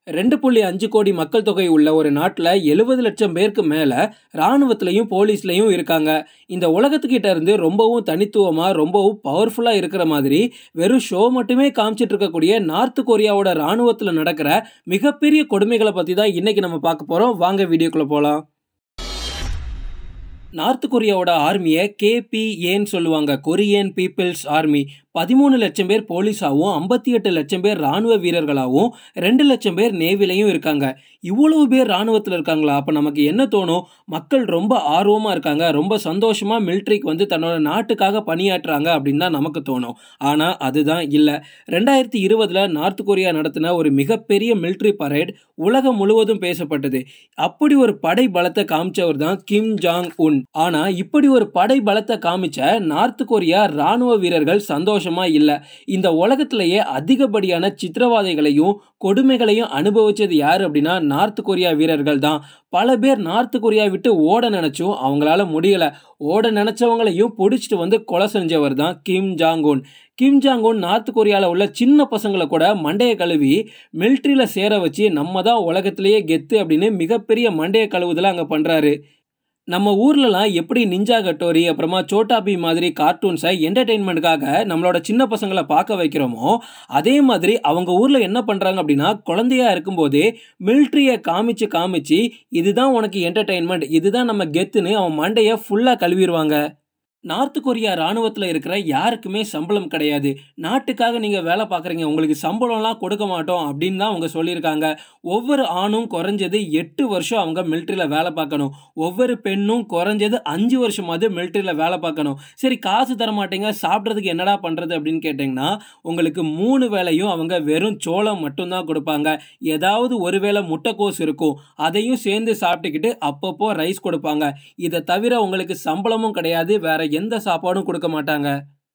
2.5 கோடி மக்கள் தொகை உள்ள ஒரு நாட்டில் 70 லட்சம் பேருக்கு மேலே இராணுவத்திலையும் போலீஸ்லையும் இருக்காங்க. இந்த உலகத்துக்கிட்ட இருந்து ரொம்பவும் தனித்துவமாக ரொம்பவும் பவர்ஃபுல்லாக இருக்கிற மாதிரி வெறும் ஷோ மட்டுமே காமிச்சிட்டு இருக்கக்கூடிய நார்த் கொரியாவோட இராணுவத்தில் நடக்கிற மிகப்பெரிய கொடுமைகளை பற்றி தான் இன்னைக்கு நம்ம பார்க்க போகிறோம். வாங்க வீடியோக்குள்ளே போகலாம். நார்த் கொரியாவோட ஆர்மியை KPAன்னு சொல்லுவாங்க, கொரியன் பீப்புள்ஸ் ஆர்மி. 13 லட்சம் பேர் போலீஸாகவும் 58 லட்சம் பேர் ராணுவ வீரர்களாகவும் 2 லட்சம் பேர் நேவிலையும் இருக்காங்க. இவ்வளவு பேர் ராணுவத்தில் இருக்காங்களா? அப்போ நமக்கு என்ன தோணும்? மக்கள் ரொம்ப ஆர்வமாக இருக்காங்க, ரொம்ப சந்தோஷமாக மிலிட்ரிக்கு வந்து தன்னோட நாட்டுக்காக பணியாற்றுறாங்க அப்படின்னு தான் நமக்கு தோணும். ஆனால் அதுதான் இல்லை. 2020 நார்த் கொரியா நடத்தின ஒரு மிகப்பெரிய மிலிட்ரி பரேட் உலகம் முழுவதும் பேசப்பட்டது. அப்படி ஒரு படை பலத்தை காமிச்சவர் தான் கிம் ஜாங் உன். ஆனால் இப்படி ஒரு படை பலத்தை காமிச்ச நார்த் கொரியா ராணுவ வீரர்கள் சந்தோஷமா இல்ல. இந்த உலகத்திலேயே அதிகப்படியான சித்திரவாதைகளையும் கொடுமைகளையும் அனுபவிச்சது யாரு அப்படின்னா நார்த் கொரியா வீரர்கள் தான். பல பேர் நார்த் கொரியா விட்டு ஓட நினைச்சும் அவங்களால முடியல. ஓட நினைச்சவங்களையும் பிடிச்சிட்டு வந்து கொலை செஞ்சவர் தான் Kim Jong Un. Kim Jong Un north கொரியாவில் உள்ள சின்ன பசங்களை கூட மண்டையை கழுவி மிலிட்ரியில் சேர வச்சு நம்ம தான் உலகத்திலேயே கெத்து அப்படின்னு மிகப்பெரிய மண்டையை கழுவுதலை அங்கே பண்ணுறாரு. நம்ம ஊர்லலாம் எப்படி நிஞ்சா கட்டோரி அப்புறமா சோட்டா பீம் மாதிரி கார்ட்டூன்ஸை என்டர்டெயின்மெண்ட்டுக்காக நம்மளோட சின்ன பசங்களை பார்க்க வைக்கிறோமோ, அதே மாதிரி அவங்க ஊரில் என்ன பண்ணுறாங்க அப்படின்னா குழந்தையா இருக்கும்போதே மிலிட்ரியை காமிச்சு இதுதான் உனக்கு என்டர்டெயின்மெண்ட், இதுதான் நம்ம கெத்துன்னு அவன் மண்டையை ஃபுல்லாக கழுவிடுவாங்க. நார்த் கொரியா ராணுவத்தில் இருக்கிற யாருக்குமே சம்பளம் கிடையாது. நாட்டுக்காக நீங்கள் வேலை பார்க்குறீங்க, உங்களுக்கு சம்பளம்லாம் கொடுக்க மாட்டோம் அப்படின்னு தான் அவங்க சொல்லியிருக்காங்க. ஒவ்வொரு ஆணும் குறைஞ்சது 8 வருஷம் அவங்க மிலிட்ரியில் வேலை பார்க்கணும். ஒவ்வொரு பெண்ணும் குறைஞ்சது 5 வருஷமாவது மிலிட்ரியில் வேலை பார்க்கணும். சரி, காசு தர மாட்டேங்க, சாப்பிட்றதுக்கு என்னடா பண்ணுறது அப்படின்னு கேட்டிங்கன்னா உங்களுக்கு 3 வேளையும் அவங்க வெறும் சோளம் மட்டும்தான் கொடுப்பாங்க. ஏதாவது ஒரு வேளை முட்டைக்கோஸ் இருக்கும், அதையும் சேர்ந்து சாப்பிட்டுக்கிட்டு அப்பப்போ ரைஸ் கொடுப்பாங்க. இதை தவிர உங்களுக்கு சம்பளமும் கிடையாது, வேற எந்த சாப்பாடும் கொடுக்க மாட்டாங்க.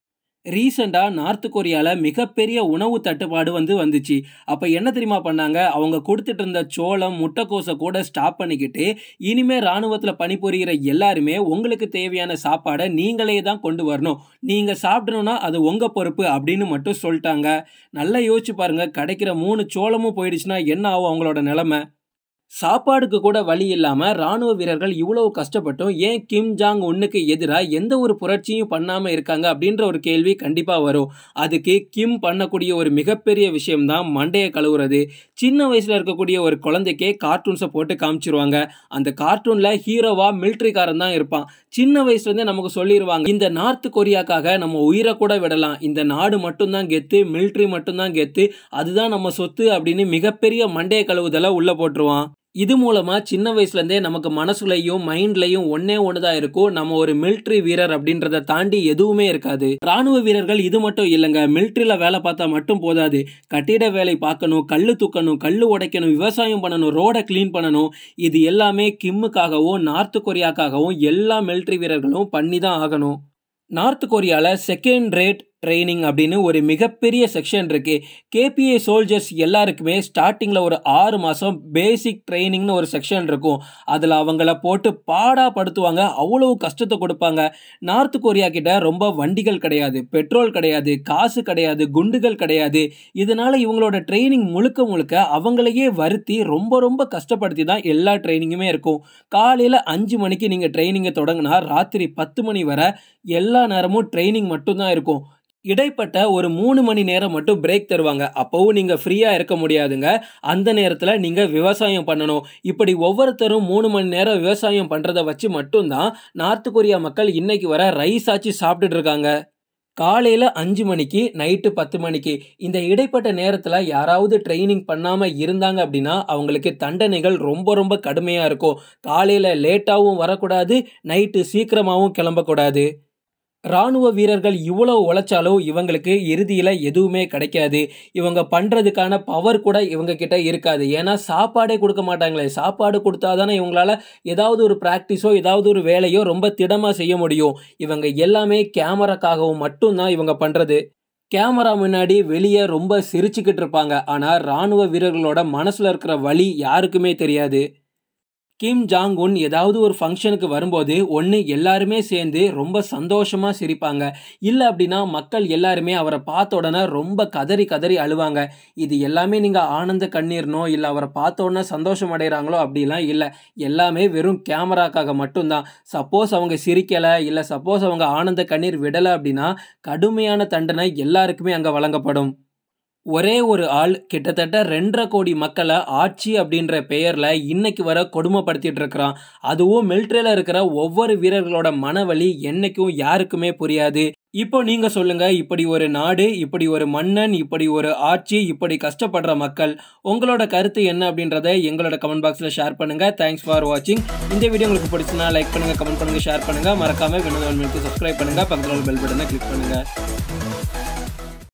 ரீசெண்டா நார்த் கொரியால மிகப்பெரிய உணவு தட்டுப்பாடு வந்துச்சு. அப்ப என்ன தெரியுமா பண்ணாங்க? அவங்க கொடுத்துட்டு இருந்த சோளம் முட்டைக்கோசை கூட ஸ்டாப் பண்ணிக்கிட்டு இனிமே ராணுவத்தில் பணிபுரிகிற எல்லாருமே உங்களுக்கு தேவையான சாப்பாடை நீங்களே தான் கொண்டு வரணும், நீங்க சாப்பிடணும்னா அது உங்க பொறுப்பு அப்படின்னு மட்டும் சொல்லிட்டாங்க. நல்லா யோசிச்சு பாருங்க, கிடைக்கிற 3 சோளமும் போயிடுச்சுன்னா என்ன ஆகும் அவங்களோட நிலைமை? சாப்பாடுக்கு கூட வழி இல்லாம ராணுவ வீரர்கள் இவ்வளவு கஷ்டப்பட்டும் ஏன் கிம் ஜாங் உன்னுக்கு எதிராக எந்த ஒரு புரட்சியும் பண்ணாம இருக்காங்க அப்படின்ற ஒரு கேள்வி கண்டிப்பா வரும். அதுக்கு கிம் பண்ணக்கூடிய ஒரு மிகப்பெரிய விஷயம் தான் மண்டையை கழுவுறது. சின்ன வயசுல இருக்கக்கூடிய ஒரு குழந்தைக்கே கார்ட்டூன்ஸை போட்டு காமிச்சிருவாங்க. அந்த கார்ட்டூன்ல ஹீரோவா மிலிட்ரிக்காரன் தான் இருப்பான். சின்ன வயசுல இருந்தே நமக்கு சொல்லிடுவாங்க, இந்த நார்த் கொரியாக்காக நம்ம உயிரை கூட விடலாம், இந்த நாடு மட்டும்தான் கெத்து, மிலிட்ரி மட்டும்தான் கெத்து, அதுதான் நம்ம சொத்து அப்படின்னு மிகப்பெரிய மண்டையை கழுவுதலை உள்ள போட்டுருவான். இது மூலமா சின்ன வயசுல இருந்தே நமக்கு மனசுலையும் மைண்ட்லையும் ஒண்ணுதான் இருக்கும், நம்ம ஒரு மிலிட்ரி வீரர் அப்படின்றத தாண்டி எதுவுமே இருக்காது. ராணுவ வீரர்கள் இது மட்டும் இல்லைங்க, மிலிட்ரியில வேலை பார்த்தா மட்டும் போதாது, கட்டிட வேலை பார்க்கணும், கல்லு தூக்கணும், கல்லு உடைக்கணும், விவசாயம் பண்ணணும், ரோடை கிளீன் பண்ணணும். இது எல்லாமே கிம்முக்காகவும் நார்த் கொரியாக்காகவும் எல்லா மிலிட்ரி வீரர்களும் பண்ணி தான் ஆகணும். நார்த் கொரியாவில் செகண்ட் ரேட் ட்ரைனிங் அப்படின்னு ஒரு மிகப்பெரிய செக்ஷன் இருக்கு. KPA சோல்ஜர்ஸ் எல்லாருக்குமே ஸ்டார்டிங்கில் ஒரு 6 மாதம் பேசிக் ட்ரைனிங்னு ஒரு செக்ஷன் இருக்கும். அதில் அவங்கள போட்டு பாடாப்படுத்துவாங்க, அவ்வளவு கஷ்டத்தை கொடுப்பாங்க. நார்த் கொரியா கிட்ட ரொம்ப வண்டிகள் கிடையாது, பெட்ரோல் கிடையாது, காசு கிடையாது, குண்டுகள் கிடையாது. இதனால இவங்களோட ட்ரைனிங் முழுக்க அவங்களையே வருத்தி ரொம்ப கஷ்டப்படுத்தி தான் எல்லா ட்ரைனிங்குமே இருக்கும். காலையில் 5 மணிக்கு நீங்கள் ட்ரைனிங்கை தொடங்கினா ராத்திரி 10 மணி வரை எல்லா நேரமும் ட்ரைனிங் மட்டும்தான் இருக்கும். இடைப்பட்ட ஒரு 3 மணி நேரம் மட்டும் பிரேக் தருவாங்க. அப்போவும் நீங்கள் ஃப்ரீயாக இருக்க முடியாதுங்க. அந்த நேரத்தில் நீங்கள் விவசாயம் பண்ணணும். இப்படி ஒவ்வொருத்தரும் 3 மணி நேரம் விவசாயம் பண்ணுறதை வச்சு மட்டும்தான் நார்த் கொரியா மக்கள் இன்னைக்கு வர ரைஸ் ஆச்சு சாப்பிட்டுட்டு இருக்காங்க. காலையில் 5 மணிக்கு நைட்டு 10 மணிக்கு இந்த இடைப்பட்ட நேரத்தில் யாராவது ட்ரைனிங் பண்ணாமல் இருந்தாங்க அப்படின்னா அவங்களுக்கு தண்டனைகள் ரொம்ப கடுமையாக இருக்கும். காலையில் லேட்டாகவும் வரக்கூடாது, நைட்டு சீக்கிரமாகவும் கிளம்பக்கூடாது. ராணுவ வீரர்கள் இவ்வளவு உழைச்சாலும் இவங்களுக்கு இறுதியில் எதுவுமே கிடைக்காது. இவங்க பண்ணுறதுக்கான பவர் கூட இவங்க கிட்ட இருக்காது. ஏன்னா சாப்பாடே கொடுக்க மாட்டாங்களே, சாப்பாடு கொடுத்தா தானே இவங்களால ஏதாவது ஒரு ப்ராக்டிஸோ ஏதாவது ஒரு வேலையோ ரொம்ப திடமாக செய்ய முடியும். இவங்க எல்லாமே கேமராக்காகவும் மட்டும்தான் இவங்க பண்ணுறது. கேமரா முன்னாடி வெளியே ரொம்ப சிரிச்சுக்கிட்டு இருப்பாங்க. ஆனால் ராணுவ வீரர்களோட மனசில் இருக்கிற வலி யாருக்குமே தெரியாது. கிம் ஜாங் உன் ஏதாவது ஒரு ஃபங்க்ஷனுக்கு வரும்போது ஒன்று எல்லாருமே சேர்ந்து ரொம்ப சந்தோஷமாக சிரிப்பாங்க, இல்லை அப்படின்னா மக்கள் எல்லாருமே அவரை பார்த்த உடனே ரொம்ப கதறி கதறி அழுவாங்க. இது எல்லாமே நீங்கள் ஆனந்த கண்ணீர்னோ இல்லை அவரை பார்த்த உடனே சந்தோஷம் அடைகிறாங்களோ அப்படிலாம் இல்லை. எல்லாமே வெறும் கேமராக்காக மட்டும்தான். சப்போஸ் அவங்க சிரிக்கலை இல்லை சப்போஸ் அவங்க ஆனந்த கண்ணீர் விடலை அப்படின்னா கடுமையான தண்டனை எல்லாருக்குமே அங்கே வழங்கப்படும். ஒரே ஒரு ஆள் கிட்டத்தட்ட 2.5 கோடி மக்களை ஆட்சி அப்படின்ற பெயரில் இன்னைக்கு வர கொடுமைப்படுத்திட்டு இருக்கிறான். அதுவும் மிலிட்ரியில் இருக்கிற ஒவ்வொரு வீரர்களோட மனவலி என்னைக்கும் யாருக்குமே புரியாது. இப்போ நீங்க சொல்லுங்க, இப்படி ஒரு நாடு, இப்படி ஒரு மன்னன், இப்படி ஒரு ஆட்சி, இப்படி கஷ்டப்படுற மக்கள், உங்களோட கருத்து என்ன அப்படின்றத எங்களோட கமெண்ட் பாக்ஸில் ஷேர் பண்ணுங்க. தேங்க்ஸ் ஃபார் வாட்சிங். இந்த வீடியோ உங்களுக்கு பிடிச்சுன்னா லைக் பண்ணுங்க, கமெண்ட் பண்ணுங்க, ஷேர் பண்ணுங்க. மறக்காம வினோத் உண்மைக்கு சப்ஸ்கிரைப் பண்ணுங்க. பக்கத்தில் உள்ள பெல் பட்டனை கிளிக் பண்ணுங்க.